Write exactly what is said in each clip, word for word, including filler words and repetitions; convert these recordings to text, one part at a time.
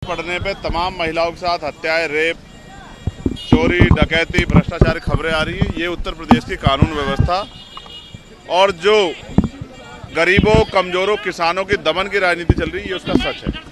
पढ़ने पे तमाम महिलाओं के साथ हत्याएं, रेप, चोरी, डकैती, भ्रष्टाचार की खबरें आ रही हैं। ये उत्तर प्रदेश की कानून व्यवस्था और जो गरीबों, कमजोरों, किसानों की दमन की राजनीति चल रही है, ये उसका सच है।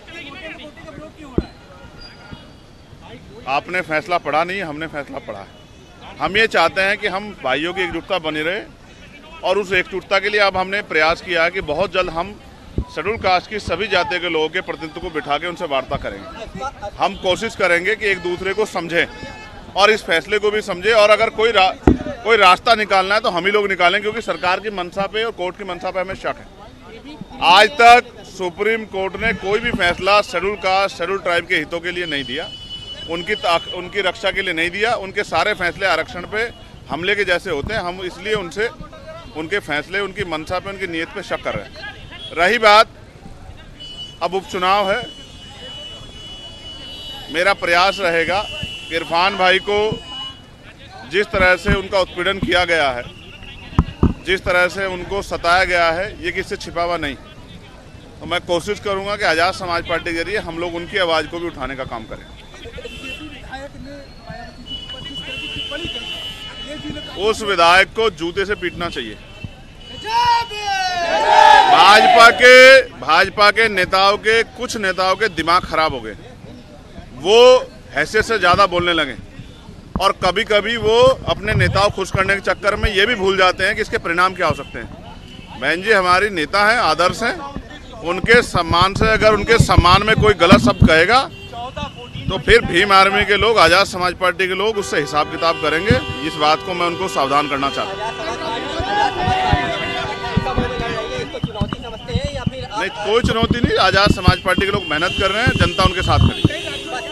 आपने फैसला पढ़ा नहीं, हमने फैसला पढ़ा है। हम ये चाहते हैं कि हम भाइयों की एकजुटता बनी रहे और उस एकजुटता के लिए अब हमने प्रयास किया है कि बहुत जल्द हम शेड्यूल कास्ट की सभी जातियों के लोगों के प्रतिनिधित्व को बिठा के उनसे वार्ता करेंगे। हम कोशिश करेंगे कि एक दूसरे को समझें और इस फैसले को भी समझें, और अगर कोई रा, कोई रास्ता निकालना है तो हम ही लोग निकालें, क्योंकि सरकार की मंशा पे और कोर्ट की मंशा पे हमें शक है। आज तक सुप्रीम कोर्ट ने कोई भी फैसला शेड्यूल कास्ट, शेड्यूल ट्राइब के हितों के लिए नहीं दिया, उनकी उनकी रक्षा के लिए नहीं दिया। उनके सारे फैसले आरक्षण पे हमले के जैसे होते हैं। हम इसलिए उनसे उनके फैसले, उनकी मंशा पे, उनकी नीयत पे शक कर रहे हैं। रही बात, अब उपचुनाव है, मेरा प्रयास रहेगा इरफान भाई को जिस तरह से उनका उत्पीड़न किया गया है, जिस तरह से उनको सताया गया है, ये किससे छिपा हुआ नहीं। तो मैं कोशिश करूंगा कि आज़ाद समाज पार्टी के जरिए हम लोग उनकी आवाज़ को भी उठाने का काम करें। उस विधायक को जूते से पीटना चाहिए। भाजपा के भाजपा के नेताओं के कुछ नेताओं के दिमाग खराब हो गए, वो हैसियत से ज़्यादा बोलने लगे और कभी कभी वो अपने नेताओं खुश करने के चक्कर में ये भी भूल जाते हैं कि इसके परिणाम क्या हो सकते हैं। बहन जी हमारी नेता हैं, आदर्श हैं, उनके सम्मान से अगर उनके सम्मान में कोई गलत शब्द कहेगा तो फिर भीम आर्मी के लोग, आज़ाद समाज पार्टी के लोग उससे हिसाब किताब करेंगे। इस बात को मैं उनको सावधान करना चाहता हूँ। नहीं, कोई चुनौती नहीं। आज़ाद समाज पार्टी के लोग मेहनत कर रहे हैं, जनता उनके साथ खड़ी है।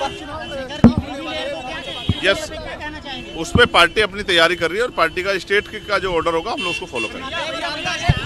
यस, उस पर पार्टी अपनी तैयारी कर रही है और पार्टी का स्टेट का जो ऑर्डर होगा हम लोग उसको फॉलो करेंगे।